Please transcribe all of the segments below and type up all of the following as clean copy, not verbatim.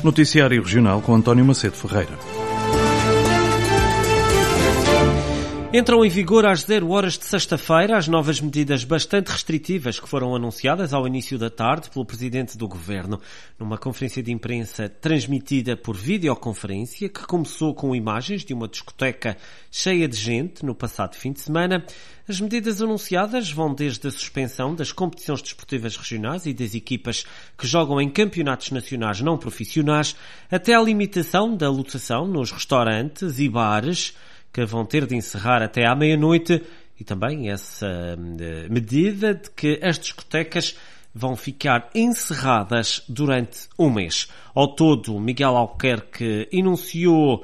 Noticiário Regional com António Macedo Ferreira. Entram em vigor às 0 horas de sexta-feira as novas medidas bastante restritivas que foram anunciadas ao início da tarde pelo Presidente do Governo. Numa conferência de imprensa transmitida por videoconferência, que começou com imagens de uma discoteca cheia de gente no passado fim de semana, as medidas anunciadas vão desde a suspensão das competições desportivas regionais e das equipas que jogam em campeonatos nacionais não profissionais, até à limitação da lotação nos restaurantes e bares, que vão ter de encerrar até à meia-noite, e também essa medida de que as discotecas vão ficar encerradas durante um mês. Ao todo, Miguel Albuquerque enunciou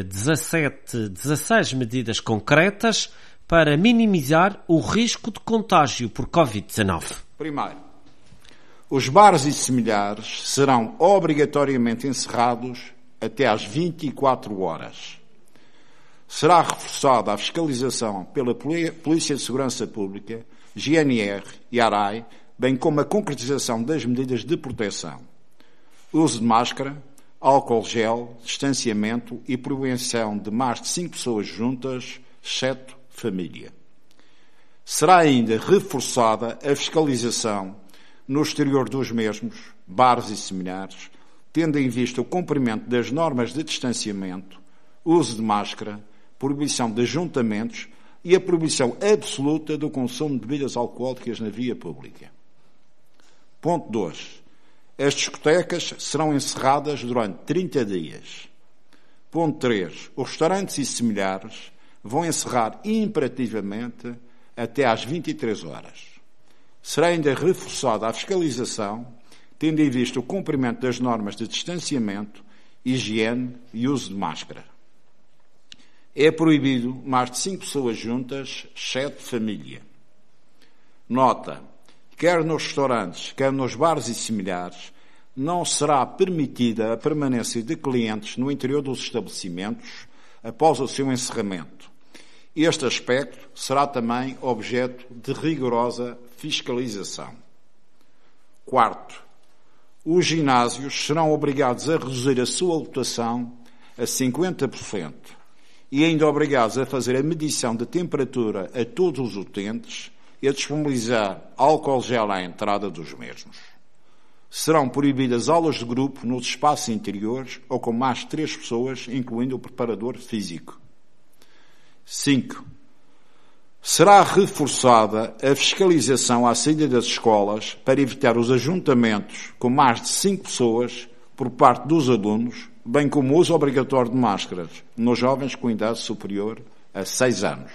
16 medidas concretas para minimizar o risco de contágio por Covid-19. Primeiro, os bares e similares serão obrigatoriamente encerrados até às 24 horas. Será reforçada a fiscalização pela Polícia de Segurança Pública, GNR e ARAI, bem como a concretização das medidas de proteção. Uso de máscara, álcool gel, distanciamento e proibição de mais de 5 pessoas juntas, exceto família. Será ainda reforçada a fiscalização no exterior dos mesmos, bares e similares, tendo em vista o cumprimento das normas de distanciamento, uso de máscara, proibição de ajuntamentos e a proibição absoluta do consumo de bebidas alcoólicas na via pública. Ponto 2. As discotecas serão encerradas durante 30 dias. Ponto 3. Os restaurantes e similares vão encerrar imperativamente até às 23 horas. Será ainda reforçada a fiscalização, tendo em vista o cumprimento das normas de distanciamento, higiene e uso de máscara. É proibido mais de 5 pessoas juntas, exceto família. Nota: quer nos restaurantes, quer nos bares e similares, não será permitida a permanência de clientes no interior dos estabelecimentos após o seu encerramento. Este aspecto será também objeto de rigorosa fiscalização. Quarto, os ginásios serão obrigados a reduzir a sua lotação a 50%. E ainda obrigados a fazer a medição de temperatura a todos os utentes e a disponibilizar álcool gel à entrada dos mesmos. Serão proibidas aulas de grupo nos espaços interiores ou com mais de 3 pessoas, incluindo o preparador físico. 5. Será reforçada a fiscalização à saída das escolas para evitar os ajuntamentos com mais de 5 pessoas por parte dos alunos, bem como o uso obrigatório de máscaras nos jovens com idade superior a 6 anos.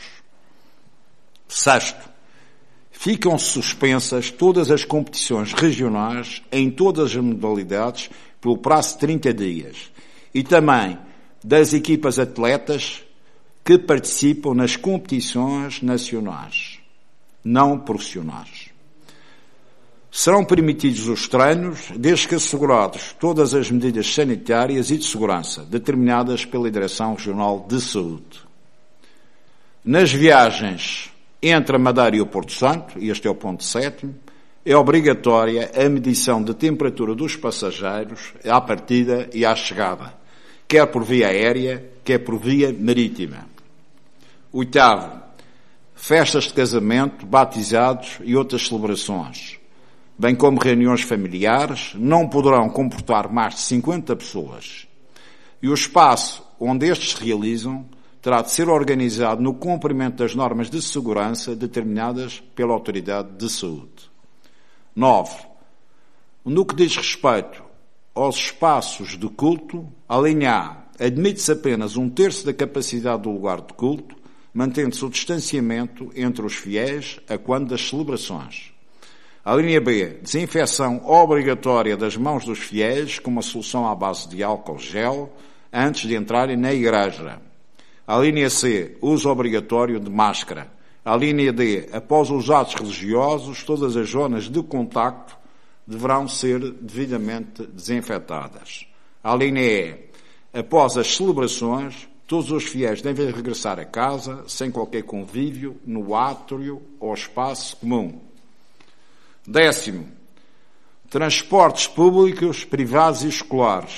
6. Ficam suspensas todas as competições regionais em todas as modalidades pelo prazo de 30 dias e também das equipas atletas que participam nas competições nacionais, não profissionais. Serão permitidos os treinos, desde que assegurados todas as medidas sanitárias e de segurança determinadas pela Direção Regional de Saúde. Nas viagens entre a Madeira e o Porto Santo, e este é o ponto 7º, é obrigatória a medição de temperatura dos passageiros à partida e à chegada, quer por via aérea, quer por via marítima. 8º, festas de casamento, batizados e outras celebrações, bem como reuniões familiares, não poderão comportar mais de 50 pessoas. E o espaço onde estes se realizam terá de ser organizado no cumprimento das normas de segurança determinadas pela Autoridade de Saúde. 9. No que diz respeito aos espaços de culto, a linha A admite-se apenas 1/3 da capacidade do lugar de culto, mantendo-se o distanciamento entre os fiéis a quando das celebrações. A linha B, desinfecção obrigatória das mãos dos fiéis com uma solução à base de álcool gel antes de entrarem na igreja. A linha C, uso obrigatório de máscara. A linha D, após os atos religiosos, todas as zonas de contacto deverão ser devidamente desinfetadas. A linha E, após as celebrações, todos os fiéis devem regressar a casa sem qualquer convívio no átrio ou espaço comum. 10º, transportes públicos, privados e escolares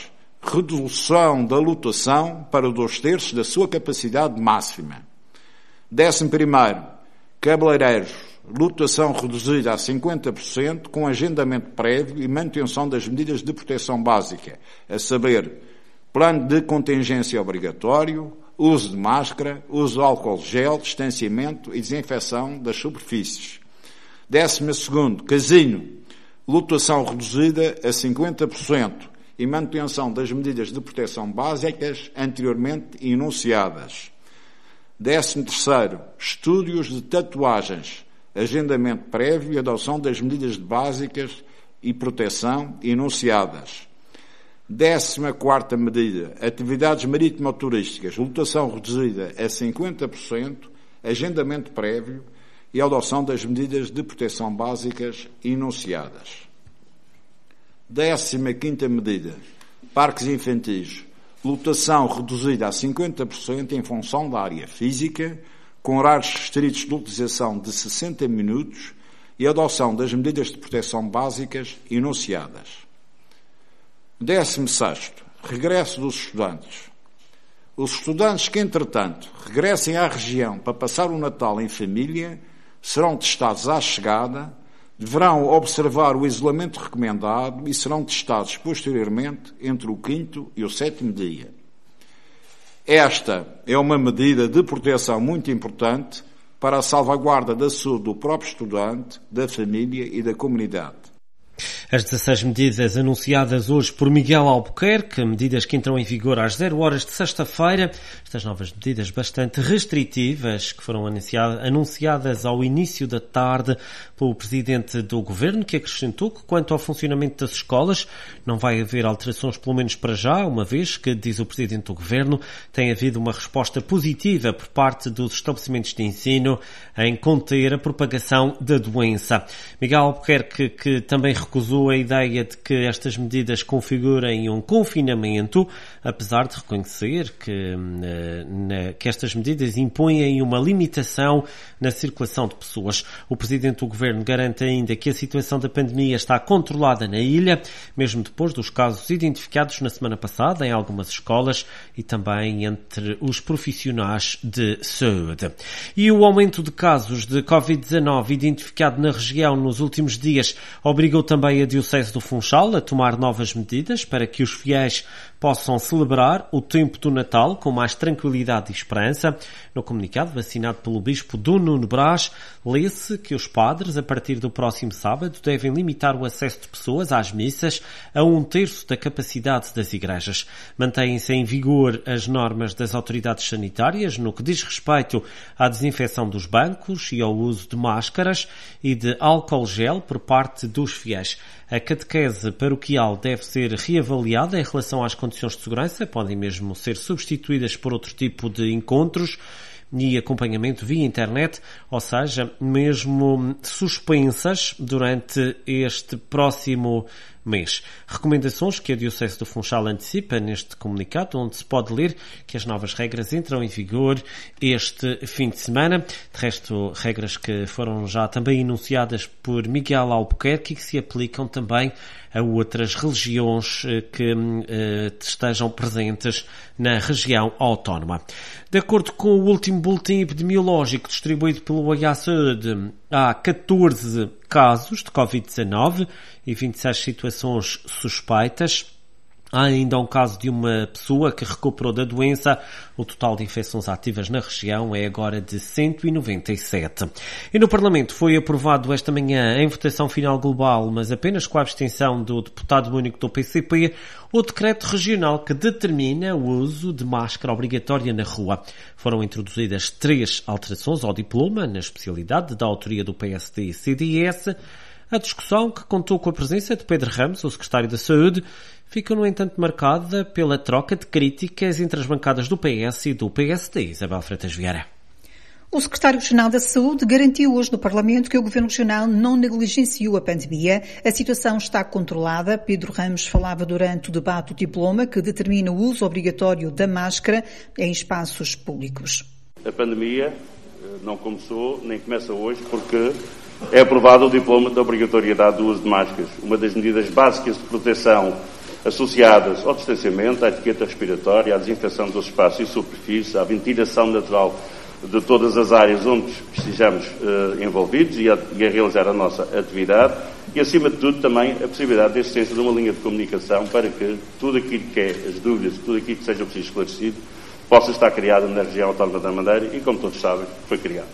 redução da lotação para 2/3 da sua capacidade máxima. 11º, cabeleireiros, lotação reduzida a 50% com agendamento prévio e manutenção das medidas de proteção básica, a saber, plano de contingência obrigatório, uso de máscara, uso de álcool gel, distanciamento e desinfecção das superfícies. 12º, casino, lotação reduzida a 50% e manutenção das medidas de proteção básicas anteriormente enunciadas. 13º, estúdios de tatuagens, agendamento prévio e adoção das medidas básicas e proteção enunciadas. 14ª medida, atividades marítimo-turísticas, lotação reduzida a 50%, agendamento prévio e adoção das medidas de proteção básicas enunciadas. 15ª medida, parques infantis, lotação reduzida a 50% em função da área física, com horários restritos de utilização de 60 minutos e adoção das medidas de proteção básicas enunciadas. 16º, regresso dos estudantes. Os estudantes que, entretanto, regressem à região para passar o Natal em família serão testados à chegada, deverão observar o isolamento recomendado e serão testados posteriormente entre o 5º e o 7º dia. Esta é uma medida de proteção muito importante para a salvaguarda da saúde do próprio estudante, da família e da comunidade. As 16 medidas anunciadas hoje por Miguel Albuquerque, medidas que entram em vigor às 0 de sexta-feira, estas novas medidas bastante restritivas que foram anunciadas ao início da tarde pelo Presidente do Governo, que acrescentou que quanto ao funcionamento das escolas não vai haver alterações, pelo menos para já, uma vez que, diz o Presidente do Governo, tem havido uma resposta positiva por parte dos estabelecimentos de ensino em conter a propagação da doença. Miguel Albuquerque, que também recusou a ideia de que estas medidas configurem um confinamento, apesar de reconhecer que estas medidas impõem uma limitação na circulação de pessoas. O Presidente do Governo garante ainda que a situação da pandemia está controlada na ilha, mesmo depois dos casos identificados na semana passada em algumas escolas e também entre os profissionais de saúde. E o aumento de casos de Covid-19 identificado na região nos últimos dias obrigou também a Diocese do Funchal a tomar novas medidas para que os fiéis possam celebrar o tempo do Natal com mais tranquilidade e esperança. No comunicado assinado pelo Bispo Dom Nuno Brás, lê-se que os padres, a partir do próximo sábado, devem limitar o acesso de pessoas às missas a 1/3 da capacidade das igrejas. Mantêm-se em vigor as normas das autoridades sanitárias no que diz respeito à desinfecção dos bancos e ao uso de máscaras e de álcool gel por parte dos fiéis. A catequese paroquial deve ser reavaliada em relação às condições de segurança, podem mesmo ser substituídas por outro tipo de encontros e acompanhamento via internet, ou seja, mesmo suspensas durante este próximo mês. Recomendações que a Diocese do Funchal antecipa neste comunicado, onde se pode ler que as novas regras entram em vigor este fim de semana. De resto, regras que foram já também enunciadas por Miguel Albuquerque e que se aplicam também a outras religiões que estejam presentes na região autónoma. De acordo com o último boletim epidemiológico distribuído pelo OIA-Saúde, há 14 casos de Covid-19 e 26 situações suspeitas. Há ainda um caso de uma pessoa que recuperou da doença. O total de infecções ativas na região é agora de 197. E no Parlamento foi aprovado esta manhã, em votação final global, mas apenas com a abstenção do deputado único do PCP, o decreto regional que determina o uso de máscara obrigatória na rua. Foram introduzidas 3 alterações ao diploma, na especialidade da autoria do PSD e CDS. A discussão, que contou com a presença de Pedro Ramos, o secretário da Saúde, fica, no entanto, marcada pela troca de críticas entre as bancadas do PS e do PSD. Isabel Freitas Vieira. O secretário regional da Saúde garantiu hoje no Parlamento que o Governo Regional não negligenciou a pandemia. A situação está controlada. Pedro Ramos falava durante o debate do diploma que determina o uso obrigatório da máscara em espaços públicos. A pandemia não começou nem começa hoje porque é aprovado o diploma da obrigatoriedade do uso de máscaras, uma das medidas básicas de proteção associadas ao distanciamento, à etiqueta respiratória, à desinfecção dos espaços e superfícies, à ventilação natural de todas as áreas onde estejamos envolvidos e a realizar a nossa atividade e, acima de tudo, também a possibilidade de existência de uma linha de comunicação para que tudo aquilo que é as dúvidas, tudo aquilo que seja preciso esclarecido, possa estar criado na região autónoma da Madeira e, como todos sabem, foi criado.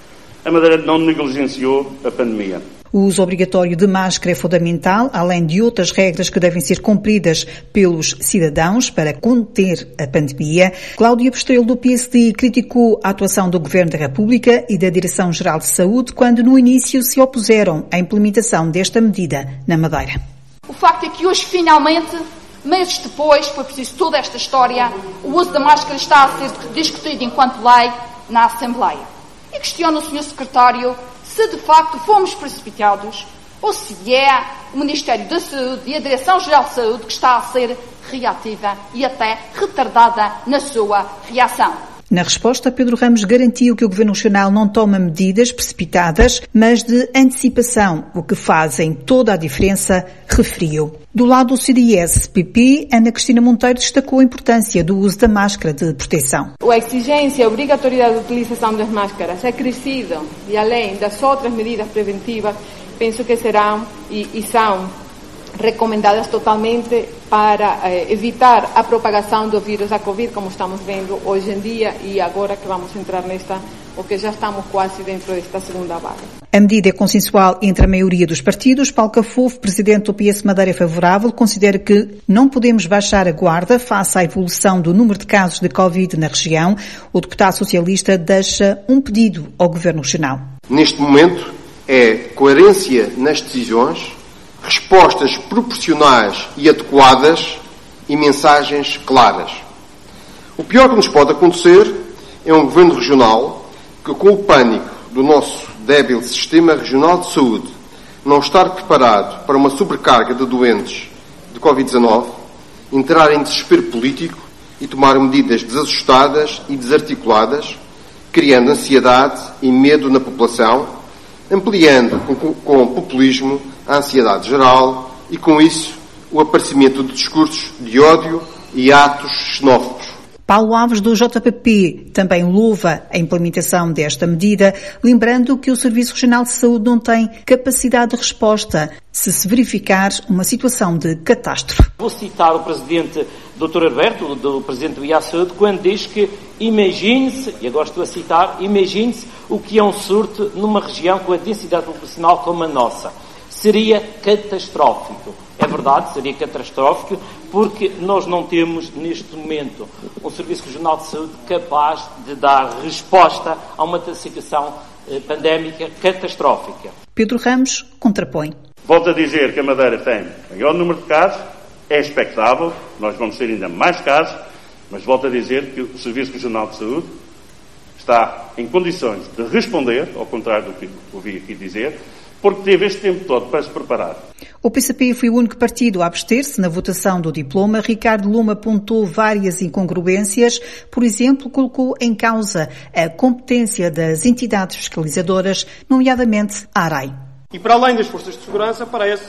A Madeira não negligenciou a pandemia. O uso obrigatório de máscara é fundamental, além de outras regras que devem ser cumpridas pelos cidadãos para conter a pandemia. Cláudia Bostrelo, do PSD, criticou a atuação do Governo da República e da Direção-Geral de Saúde quando no início se opuseram à implementação desta medida na Madeira. O facto é que hoje, finalmente, meses depois, foi preciso toda esta história, o uso da máscara está a ser discutido enquanto lei na Assembleia. E questiono o Sr. Secretário se de facto fomos precipitados ou se é o Ministério da Saúde e a Direção-Geral de Saúde que está a ser reativa e até retardada na sua reação. Na resposta, Pedro Ramos garantiu que o Governo Regional não toma medidas precipitadas, mas de antecipação, o que fazem toda a diferença, referiu. Do lado do CDS-PP, Ana Cristina Monteiro destacou a importância do uso da máscara de proteção. A exigência e a obrigatoriedade de utilização das máscaras é crescido e além das outras medidas preventivas, penso que serão e são recomendadas totalmente para evitar a propagação do vírus da Covid, como estamos vendo hoje em dia e agora que vamos entrar ou que já estamos quase dentro desta segunda vaga. A medida é consensual entre a maioria dos partidos. Paulo Cafofo, presidente do PS Madeira, é favorável, considera que não podemos baixar a guarda face à evolução do número de casos de Covid na região. O deputado socialista deixa um pedido ao Governo Regional. Neste momento é coerência nas decisões, respostas proporcionais e adequadas e mensagens claras. O pior que nos pode acontecer é um Governo Regional que, com o pânico do nosso débil Sistema Regional de Saúde, não estar preparado para uma sobrecarga de doentes de Covid-19, entrar em desespero político e tomar medidas desajustadas e desarticuladas, criando ansiedade e medo na população, ampliando com o populismo a ansiedade geral e, com isso, o aparecimento de discursos de ódio e atos xenófobos. Paulo Alves, do JPP, também louva a implementação desta medida, lembrando que o Serviço Regional de Saúde não tem capacidade de resposta se verificar uma situação de catástrofe. Vou citar o Presidente Dr. Alberto, do Presidente do IA-Saúde, quando diz que imagine-se, e agora estou a citar, imagine-se o que é um surto numa região com a densidade populacional como a nossa. Seria catastrófico. É verdade, seria catastrófico, porque nós não temos, neste momento, um Serviço Regional de Saúde capaz de dar resposta a uma situação pandémica catastrófica. Pedro Ramos contrapõe. Volto a dizer que a Madeira tem maior número de casos, é expectável, nós vamos ter ainda mais casos, mas volto a dizer que o Serviço Regional de Saúde está em condições de responder, ao contrário do que ouvi aqui dizer, porque teve este tempo todo para se preparar. O PCP foi o único partido a abster-se na votação do diploma. Ricardo Luma apontou várias incongruências. Por exemplo, colocou em causa a competência das entidades fiscalizadoras, nomeadamente a ARAI. E para além das forças de segurança, aparece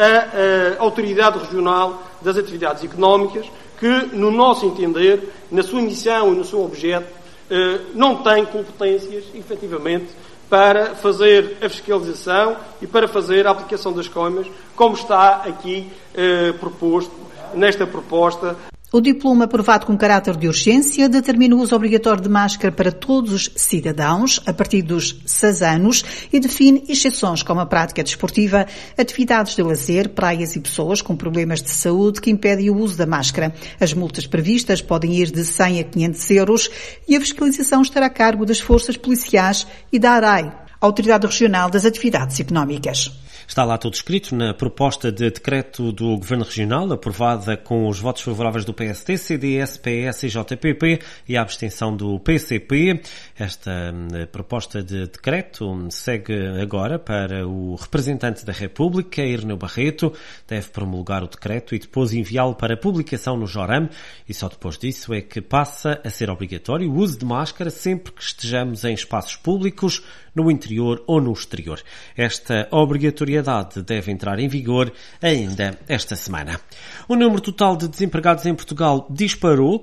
a Autoridade Regional das Atividades Económicas, que, no nosso entender, na sua missão e no seu objeto, não tem competências, efetivamente, para fazer a fiscalização e para fazer a aplicação das coimas, como está aqui proposto, nesta proposta. O diploma, aprovado com caráter de urgência, determina o uso obrigatório de máscara para todos os cidadãos a partir dos 6 anos e define exceções como a prática desportiva, atividades de lazer, praias e pessoas com problemas de saúde que impedem o uso da máscara. As multas previstas podem ir de 100 a 500 euros e a fiscalização estará a cargo das forças policiais e da ARAI, Autoridade Regional das Atividades Económicas. Está lá tudo escrito na proposta de decreto do Governo Regional, aprovada com os votos favoráveis do PSD, CDS, PS e JPP e a abstenção do PCP. Esta proposta de decreto segue agora para o representante da República, Irineu Barreto. Deve promulgar o decreto e depois enviá-lo para publicação no Joram. E só depois disso é que passa a ser obrigatório o uso de máscara sempre que estejamos em espaços públicos, no interior ou no exterior. Esta obrigatoriedade obrigatoriedade deve entrar em vigor ainda esta semana. O número total de desempregados em Portugal disparou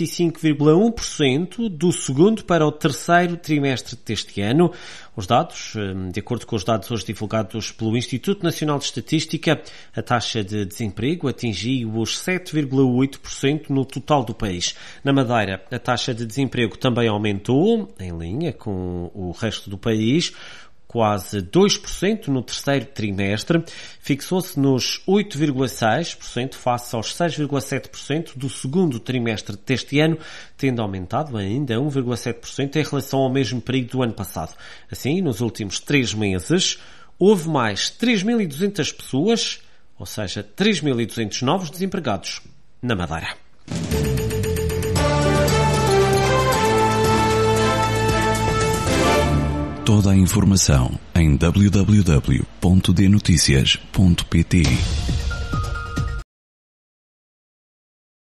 45,1% do segundo para o terceiro trimestre deste ano. Os dados, de acordo com os dados hoje divulgados pelo Instituto Nacional de Estatística, a taxa de desemprego atingiu os 7,8% no total do país. Na Madeira, a taxa de desemprego também aumentou, em linha com o resto do país, quase 2% no terceiro trimestre, fixou-se nos 8,6% face aos 6,7% do segundo trimestre deste ano, tendo aumentado ainda 1,7% em relação ao mesmo período do ano passado. Assim, nos últimos 3 meses, houve mais 3.200 pessoas, ou seja, 3.200 novos desempregados na Madeira. Toda a informação em www.dnoticias.pt.